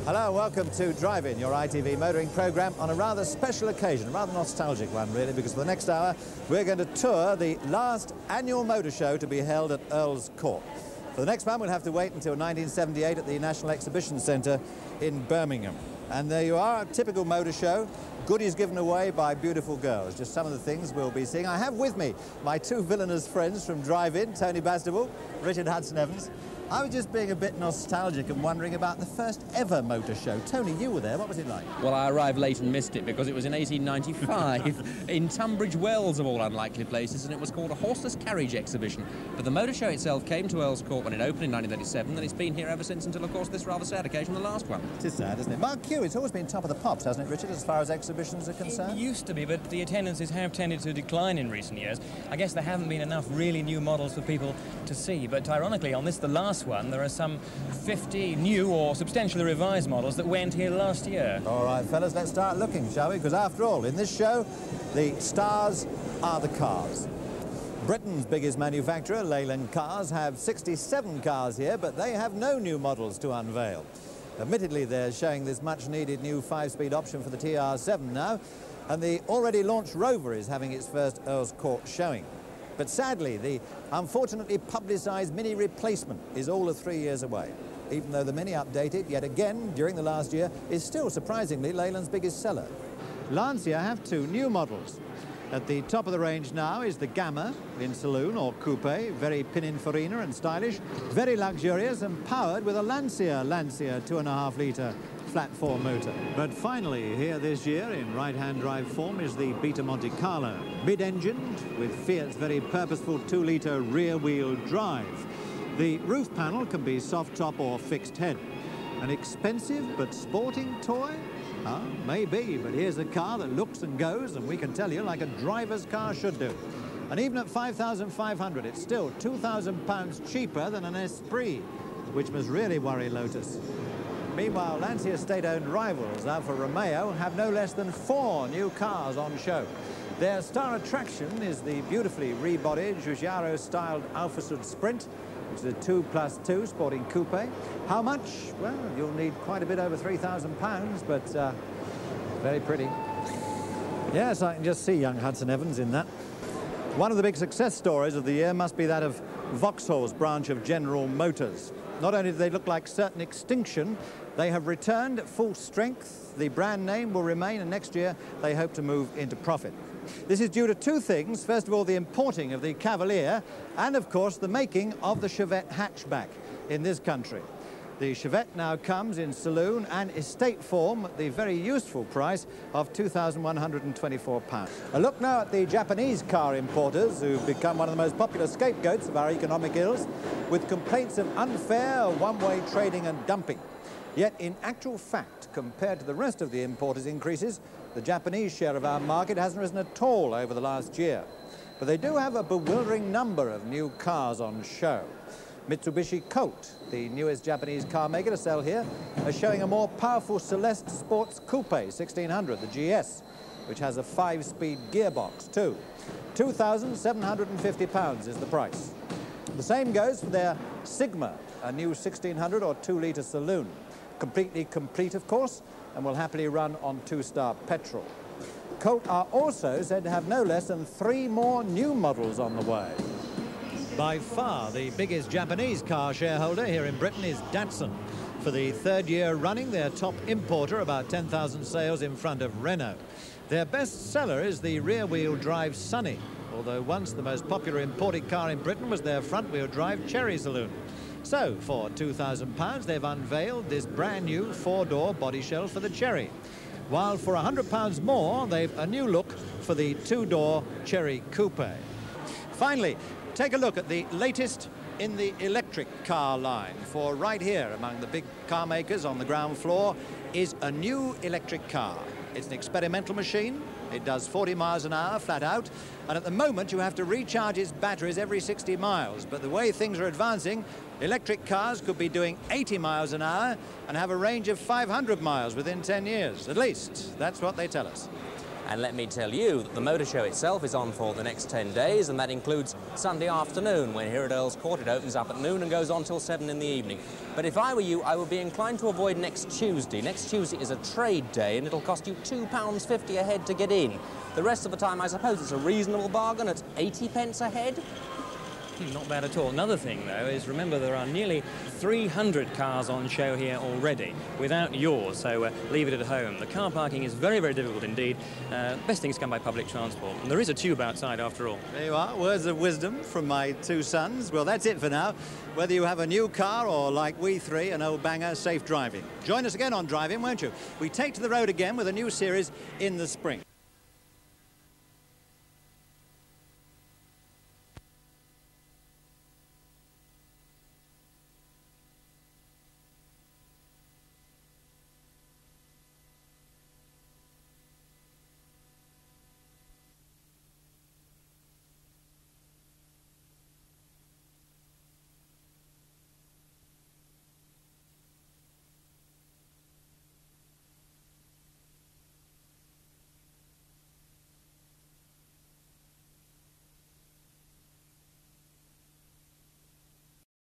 Hello, welcome to Drive-In, your ITV motoring programme on a rather special occasion, a rather nostalgic one really, because for the next hour we're going to tour the last annual motor show to be held at Earls Court. For the next one we'll have to wait until 1978 at the National Exhibition Centre in Birmingham. And there you are, a typical motor show, goodies given away by beautiful girls, just some of the things we'll be seeing. I have with me my two villainous friends from Drive-In, Tony Bastable, Richard Hudson Evans. I was just being a bit nostalgic and wondering about the first ever motor show. Tony, you were there. What was it like? Well, I arrived late and missed it because it was in 1895 in Tunbridge Wells, of all unlikely places, and it was called a horseless carriage exhibition. But the motor show itself came to Earls Court when it opened in 1937, and it's been here ever since until, of course, this rather sad occasion, the last one. It is sad, isn't it? Mark Q, it's always been top of the pops, hasn't it, Richard, as far as exhibitions are concerned? It used to be, but the attendances have tended to decline in recent years. I guess there haven't been enough really new models for people to see, but ironically, on this, the last one, there are some 50 new or substantially revised models that went here last year. All right, fellas, let's start looking, shall we? Because after all, in this show, the stars are the cars. Britain's biggest manufacturer, Leyland Cars, have 67 cars here, but they have no new models to unveil. Admittedly, they're showing this much-needed new 5-speed option for the TR7 now, and the already launched Rover is having its first Earls Court showing. But sadly, the unfortunately publicised Mini replacement is all of 3 years away. Even though the Mini updated yet again during the last year is still surprisingly Leyland's biggest seller. Lancia have two new models. At the top of the range now is the Gamma in saloon or coupe, very Pininfarina and stylish, very luxurious and powered with a Lancia 2.5-litre flat-4 motor. But finally, here this year in right-hand drive form is the Beta Monte Carlo, mid-engined with Fiat's very purposeful 2-litre rear-wheel drive. The roof panel can be soft top or fixed head. An expensive but sporting toy? Maybe, but here's a car that looks and goes, and we can tell you, like a driver's car should do. And even at $5,500, it's still £2,000 cheaper than an Esprit, which must really worry Lotus. Meanwhile, Lancia state-owned rivals, Alfa Romeo, have no less than 4 new cars on show. Their star attraction is the beautifully rebodied Giugiaro-styled Alfa Sud Sprint, which is a 2+2 sporting coupe. How much? Well, you'll need quite a bit over £3,000, but very pretty. Yes, I can just see young Hudson Evans in that. One of the big success stories of the year must be that of Vauxhall's branch of General Motors. Not only do they look like certain extinction, they have returned at full strength. The brand name will remain, and next year they hope to move into profit. This is due to two things. First of all, the importing of the Cavalier, and of course the making of the Chevette hatchback in this country. The Chevette now comes in saloon and estate form at the very useful price of £2,124. A look now at the Japanese car importers, who've become one of the most popular scapegoats of our economic ills, with complaints of unfair one-way trading and dumping. Yet in actual fact, compared to the rest of the importers' increases, the Japanese share of our market hasn't risen at all over the last year. But they do have a bewildering number of new cars on show. Mitsubishi Colt, the newest Japanese car maker to sell here, is showing a more powerful Celeste Sports Coupe 1600, the GS, which has a 5-speed gearbox too. £2,750 is the price. The same goes for their Sigma, a new 1600 or 2-litre saloon. Completely complete, of course, and will happily run on 2-star petrol. Colt are also said to have no less than 3 more new models on the way. By far the biggest Japanese car shareholder here in Britain is Datsun. For the 3rd year running, their top importer, about 10,000 sales in front of Renault. Their best seller is the rear-wheel drive Sunny, although once the most popular imported car in Britain was their front-wheel drive Cherry Saloon. So, for £2,000, they've unveiled this brand new 4-door body shell for the Cherry. While for £100 more, they've a new look for the 2-door Cherry Coupe. Finally, take a look at the latest in the electric car line. For right here, among the big car makers on the ground floor, is a new electric car. It's an experimental machine. It does 40 miles an hour flat out, and at the moment you have to recharge its batteries every 60 miles. But the way things are advancing, electric cars could be doing 80 miles an hour and have a range of 500 miles within 10 years. At least, that's what they tell us. And let me tell you that the motor show itself is on for the next 10 days, and that includes Sunday afternoon, when here at Earls Court it opens up at noon and goes on till 7 in the evening. But if I were you, I would be inclined to avoid next Tuesday. Next Tuesday is a trade day, and it'll cost you £2.50 a head to get in. The rest of the time, I suppose it's a reasonable bargain at 80p a head. Not bad at all. Another thing, though, is remember there are nearly 300 cars on show here already without yours, so leave it at home. The car parking is very, very difficult indeed. Best thing is to come by public transport. And there is a tube outside after all. There you are, words of wisdom from my two sons. Well, that's it for now. Whether you have a new car or, like we three, an old banger, safe driving. Join us again on Driving, won't you? We take to the road again with a new series in the spring.